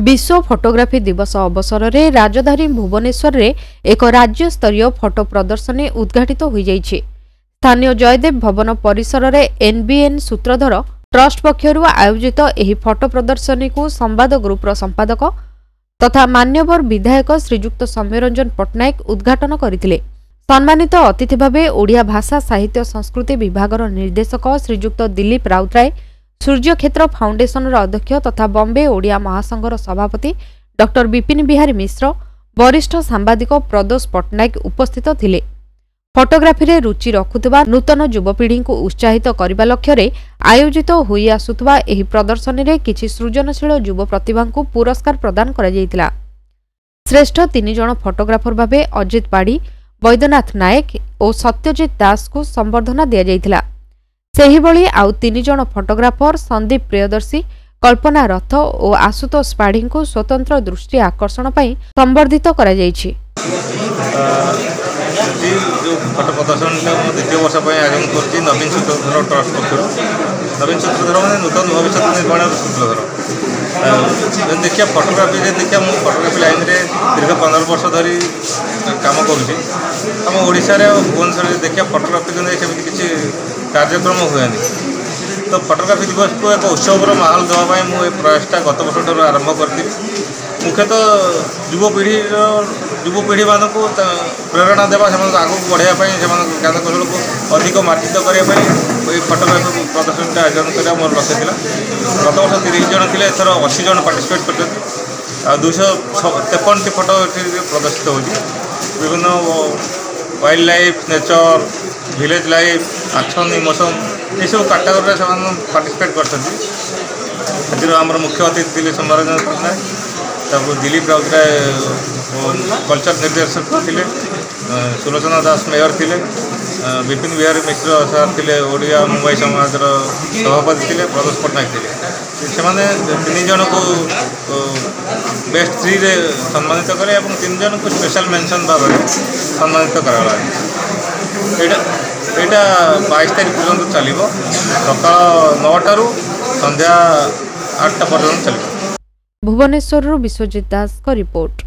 विश्व फोटोग्राफी दिवस अवसर में राजधानी भुवनेश्वर में एक राज्य स्तरीय फोटो प्रदर्शनी उद्घाटित हो जाइछि। स्थानीय जयदेव भवन परिसर में एनबीएन सूत्रधर ट्रस्ट पक्षर आयोजित एही फोटो प्रदर्शनी को संवाद ग्रुपर संपादक तथा मान्यवर विधायक श्रीजुक्त सौम्यरंजन पट्टनायक उद्घाटन करथिले। सम्मानित अतिथि भावे ओडिया भाषा साहित्य संस्कृति विभागर निर्देशक श्रीजुक्त दिलीप राउतराय, सूर्यक्षेत्र फाउंडेशन अध्यक्ष तथा बॉम्बे ओडिया महासंघर सभापति डॉक्टर विपिन बिहारी मिश्र, वरिष्ठ सांबादिक प्रदोष पट्टनायक उपस्थित थिले। फोटोग्राफी रे रुचि रखुवा नूतन युवपीढ़ी को उत्साहित करने लक्ष्य आयोजित होई आसुवा एही प्रदर्शनी रे किछि सृजनशील युव प्रतिभा को पुरस्कार प्रदान करा जायतिला। श्रेष्ठ 3 जण फोटोग्राफर भावे अजित पाड़ी, वैद्यनाथ नायक और सत्यजित दास को संबर्धना दिया जायतिला। सेही भली आउ 3 जण फोटोग्राफर संदीप प्रियदर्शी, कल्पना रथ और आशुतोष पाढ़ी को स्वतंत्र दृष्टि आकर्षण पई संबर्धित करा जायछि। जो फोटो प्रदर्शन द्वितीय वर्ष आयोजन कर नवीन सूत्रधर ट्रस्ट पक्षर नवीन सूत्रधर मैंने नूतन भविष्य निर्माण सूत्रधर देखिए फोटोग्राफी देखिए मुझे फोटोग्राफी लाइन में दीर्घ 15 वर्ष धरी काम करुम ओडिशा भुवनेश्वर देखिए फोटोग्राफी सेमती किसी कार्यक्रम हुए तो फोटोग्राफी दिवस को एक उत्सव माहौल देवाई मुझे प्रयासटा गत वर्ष ठार आरंभ करी। मुख्यतः युवपीढ़ी मानक प्रेरणा देवा आगे बढ़ाई ज्ञान कौशल को अधिक मार्जित करने फोटोग्राफी प्रदर्शनी आयोजन करने मोर लक्ष्य था। गत वर्ष 30 जन थे, एथर 80 जन पार्टिसिपेट कर 253 फोटो प्रदर्शित हो विभिन्न wildlife, nature, village life, action, emotion ये सब कैटेगरी से पार्टिसिपेट कर आम मुख्य अतिथि थे सौम्यरंजन पट्टनायक, दिलीप राउतराय कल्चर निर्देशक थे, सुलोचना दास मेयर थे, विपिन बिहारी मिश्र सर थे, ओडिया मुंबई समाज सभापति थे, प्रदोष पट्टनायक थे। से 3 जन को बेस्ट 3 रे सम्मानित करे और 3 जन को स्पेशल मेंशन भाव में सम्मानित करा। यहाँ 22 तारीख पर्यंत चलो सका 9 टारू संध्या 8टा पर्यंत चलो। भुवनेश्वर विश्वजित दास का रिपोर्ट।